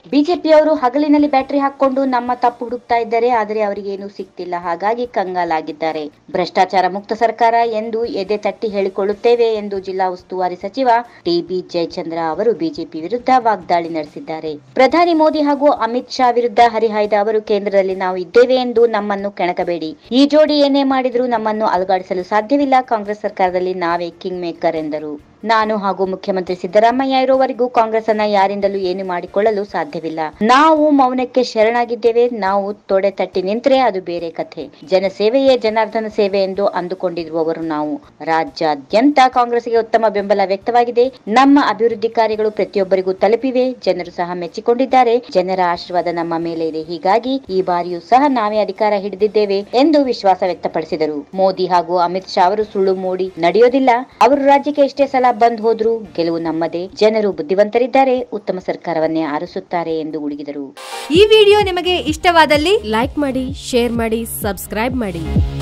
ಬಿಜೆಪಿಯವರು ಹಗಲಿನಲ್ಲಿ ಬ್ಯಾಟರಿ ಹಾಕೊಂಡು ನಮ್ಮ ತಪ್ಪು ಹುಡುಕ್ತಾ ಇದ್ದಾರೆ, ಆದರೆ ಅವರಿಗೆ ಏನೂ ಸಿಗ್ತಿಲ್ಲ, ಹಾಗಾಗಿ ಕಂಗಾಲಾಗಿದ್ದಾರೆ. ಭ್ರಷ್ಟಾಚಾರ ಮುಕ್ತ ಸರ್ಕಾರ ಎಂದು ಎದೆ ತಟ್ಟಿ ಹೇಳಿಕೊಳ್ಳುತ್ತೇವೆ ಎಂದು ಜಿಲ್ಲಾ ಉಸ್ತುವಾರಿ ಸಚಿವ ಟಿ.ಬಿ. ಜಯಚಂದ್ರ ಅವರು ಬಿಜೆಪಿ ವಿರುದ್ಧ ವಾಗ್ದಾಳಿ ನಡೆಸಿದ್ದಾರೆ. ಪ್ರಧಾನಿ ಮೋದಿ ಹಾಗೂ ಅಮಿತ್ ಶಾ ವಿರುದ್ಧ ಹರಿಹಾಯ್ದ ಅವರು ಕೇಂದ್ರದಲ್ಲಿ ನಾವು ಇದ್ದೇವೆ ಎಂದು ನಮ್ಮನ್ನು ಕೆಣಕಬೇಡಿ. ಈ ಜೋಡಿ ಏನೇ ಮಾಡಿದ್ರೂ ನಮ್ಮನ್ನು ಅಲುಗಾಡಿಸಲು ಸಾಧ್ಯವಿಲ್ಲ. ಕಾಂಗ್ರೆಸ್ ಸರ್ಕಾರದಲ್ಲಿ ನಾವೇ ಕಿಂಗ್ ಮೇಕರ್ ಎಂದರು. ನಾನು ಹಾಗೂ ಮುಖ್ಯಮಂತ್ರಿ ಸಿದ್ದರಾಮಯ್ಯ ಇರುವವರೆಗೂ ಕಾಂಗ್ರೆಸ್ ಅನ್ನ ಯಾರಿಂದಲೂ ಏನು ಮಾಡಿಕೊಳ್ಳಲು ಸಾಧ್ಯವಿಲ್ಲ. ನಾವು ಮೌನಕ್ಕೆ ಶರಣಾಗಿದ್ದೇವೆ. ನಾವು ತೊಡೆ ತಟ್ಟಿ ನಿಂತರೆ ಅದು ಬೇರೆ ಕಥೆ. ಜನಸೇವೆಯೇ ಜನಾರ್ದನ ಸೇವೆ ಎಂದು ಅಂದುಕೊಂಡಿರುವವರು ನಾವು. ರಾಜ್ಯಾದ್ಯಂತ ಕಾಂಗ್ರೆಸ್ಗೆ ಉತ್ತಮ ಬೆಂಬಲ ವ್ಯಕ್ತವಾಗಿದೆ. ನಮ್ಮ ಅಭಿವೃದ್ಧಿ ಕಾರ್ಯಗಳು ಪ್ರತಿಯೊಬ್ಬರಿಗೂ ತಲುಪಿವೆ. ಜನರು ಸಹ ಮೆಚ್ಚಿಕೊಂಡಿದ್ದಾರೆ. ಜನರ ಆಶೀರ್ವಾದ ನಮ್ಮ ಮೇಲೆ ಇದೆ. ಹೀಗಾಗಿ ಈ ಬಾರಿಯೂ ಸಹ ನಾವೇ ಅಧಿಕಾರ ಹಿಡಿದಿದ್ದೇವೆ ಎಂದು ವಿಶ್ವಾಸ ವ್ಯಕ್ತಪಡಿಸಿದರು. ಮೋದಿ ಹಾಗೂ ಅಮಿತ್ ಶಾ ಅವರು ಸುಳ್ಳು ಮೂಡಿ ನಡೆಯೋದಿಲ್ಲ. ಅವರು ರಾಜ್ಯಕ್ಕೆ ಎಷ್ಟೇ ಸಲ ಬಂದ್ ಹೋದ್ರು ಗೆಲುವು ನಮ್ಮದೇ. ಜನರು ಬುದ್ಧಿವಂತರಿದ್ದಾರೆ, ಉತ್ತಮ ಸರ್ಕಾರವನ್ನೇ ಆರಿಸುತ್ತಾರೆ ಎಂದು ಗುಡುಗಿದರು. ಈ ವಿಡಿಯೋ ನಿಮಗೆ ಇಷ್ಟವಾದಲ್ಲಿ ಲೈಕ್ ಮಾಡಿ, ಶೇರ್ ಮಾಡಿ, ಸಬ್ಸ್ಕ್ರೈಬ್ ಮಾಡಿ.